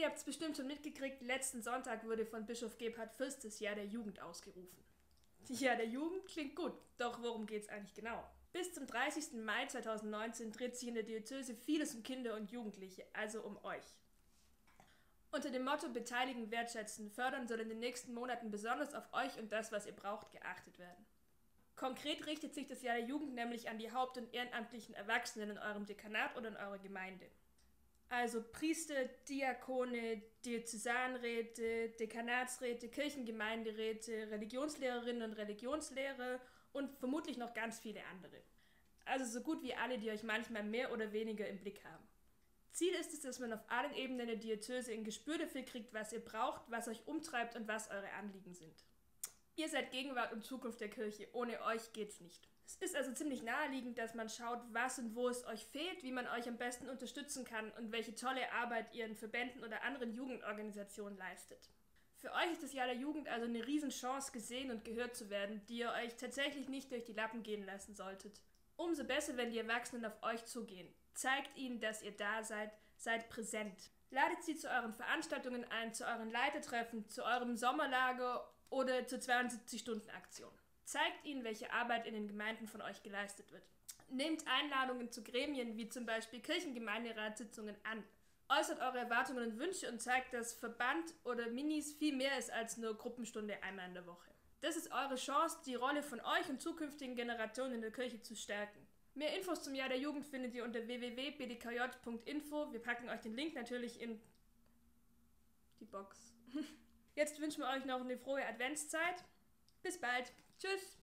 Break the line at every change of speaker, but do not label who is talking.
Ihr habt es bestimmt schon mitgekriegt, letzten Sonntag wurde von Bischof Gebhard Fürst das Jahr der Jugend ausgerufen. Jahr der Jugend klingt gut, doch worum geht's eigentlich genau? Bis zum 30. Mai 2019 dreht sich in der Diözese vieles um Kinder und Jugendliche, also um euch. Unter dem Motto Beteiligen, Wertschätzen, Fördern soll in den nächsten Monaten besonders auf euch und das, was ihr braucht, geachtet werden. Konkret richtet sich das Jahr der Jugend nämlich an die haupt- und ehrenamtlichen Erwachsenen in eurem Dekanat oder in eurer Gemeinde. Also Priester, Diakone, Diözesanräte, Dekanatsräte, Kirchengemeinderäte, Religionslehrerinnen und Religionslehrer und vermutlich noch ganz viele andere. Also so gut wie alle, die euch manchmal mehr oder weniger im Blick haben. Ziel ist es, dass man auf allen Ebenen der Diözese ein Gespür dafür kriegt, was ihr braucht, was euch umtreibt und was eure Anliegen sind. Ihr seid Gegenwart und Zukunft der Kirche, ohne euch geht's nicht. Es ist also ziemlich naheliegend, dass man schaut, was und wo es euch fehlt, wie man euch am besten unterstützen kann und welche tolle Arbeit ihr in Verbänden oder anderen Jugendorganisationen leistet. Für euch ist das Jahr der Jugend also eine Riesenchance, gesehen und gehört zu werden, die ihr euch tatsächlich nicht durch die Lappen gehen lassen solltet. Umso besser, wenn die Erwachsenen auf euch zugehen. Zeigt ihnen, dass ihr da seid, seid präsent. Ladet sie zu euren Veranstaltungen ein, zu euren Leitertreffen, zu eurem Sommerlager oder zur 72-Stunden-Aktion. Zeigt ihnen, welche Arbeit in den Gemeinden von euch geleistet wird. Nehmt Einladungen zu Gremien wie zum Beispiel Kirchengemeinderatssitzungen an. Äußert eure Erwartungen und Wünsche und zeigt, dass Verband oder Minis viel mehr ist als nur Gruppenstunde einmal in der Woche. Das ist eure Chance, die Rolle von euch und zukünftigen Generationen in der Kirche zu stärken. Mehr Infos zum Jahr der Jugend findet ihr unter www.bdkj.info. Wir packen euch den Link natürlich in die Box. Jetzt wünschen wir euch noch eine frohe Adventszeit. Bis bald. Tschüss.